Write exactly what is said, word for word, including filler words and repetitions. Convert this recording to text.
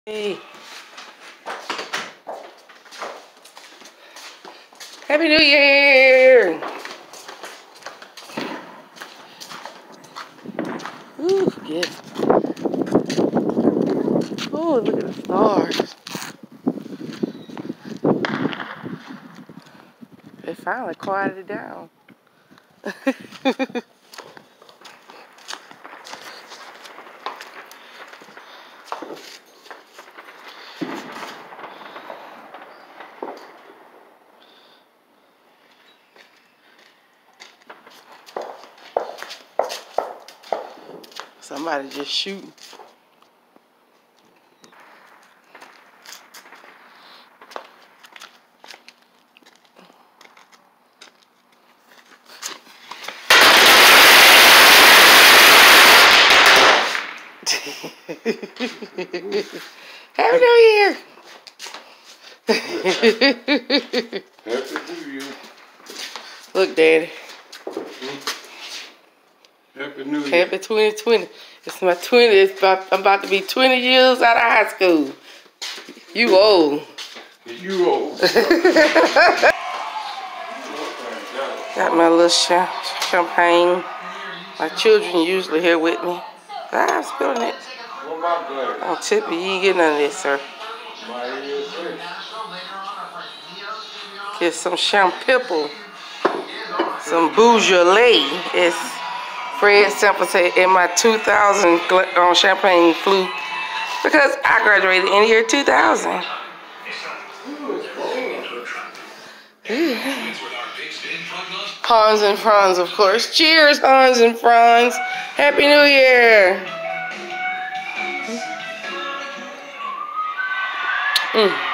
Hey. Happy New Year! Ooh, yes. Oh, look at the stars. They finally quieted down. Somebody just shooting. Happy New Year! Happy New Year. Look, Daddy. Happy New Year. Happy twenty twenty. It's my twenty. It's about, I'm about to be twenty years out of high school. You old. You old. Got my little cha champagne. My children usually here with me. Ah, I'm spilling it. I'm tippy. You ain't getting none of this, sir. Get some champipple. Some Beaujolais. It's Fred Sample said in my two thousand on champagne flu because I graduated in the year two thousand. Hans and Franz, of course. Cheers, Hans and Franz. Happy New Year. Mm.